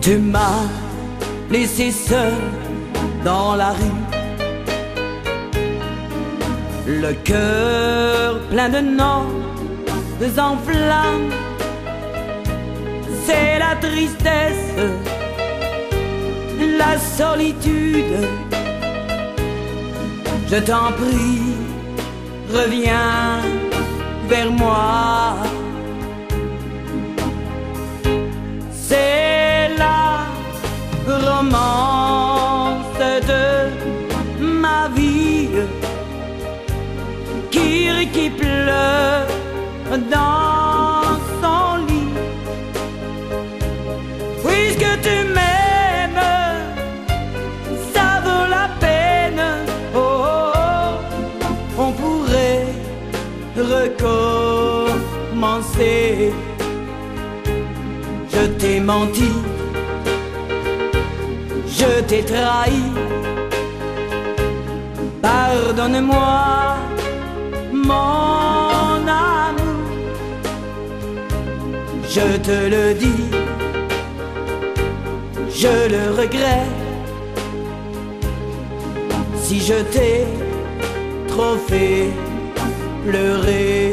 Tu m'as laissé seul dans la rue, le cœur plein de notes en flammes. C'est la tristesse, la solitude. Je t'en prie, reviens vers moi. C'est la romance de ma vie qui pleure dans son lit. Puisque tu m'aimes, ça vaut la peine. Oh, on pourrait recommencer. Je t'ai menti, je t'ai trahi. Pardonne-moi, mon amour. Je te le dis, je le regrette. Si je t'ai trop fait pleurer,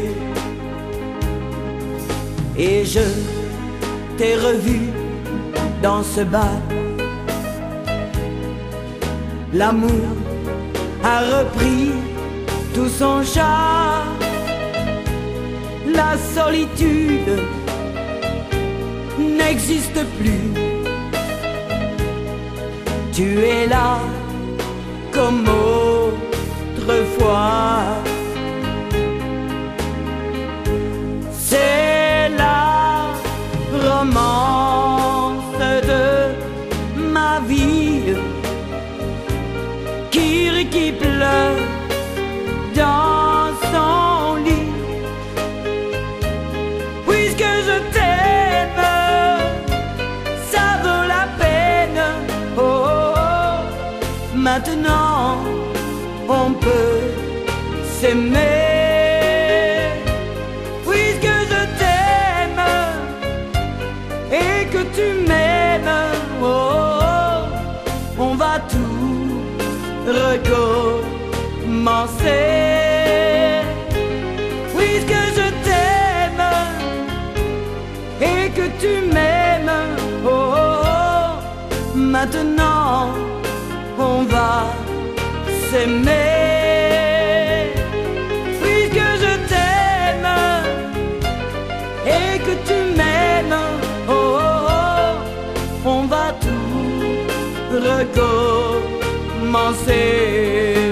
et je t'ai revu dans ce bar, l'amour a repris tout son charme. La solitude n'existe plus. Tu es là comme autrefois. C'est la romance de ma vie qui pleure dans son lit. Puisque je t'aime, ça vaut la peine. Oh, maintenant on peut s'aimer. Puisque je t'aime et que tu m'aimes, oh, on va tout recommencer. Puisque je t'aime et que tu m'aimes, oh, maintenant on va s'aimer. Puisque je t'aime et que tu m'aimes, oh, on va tout recommencer.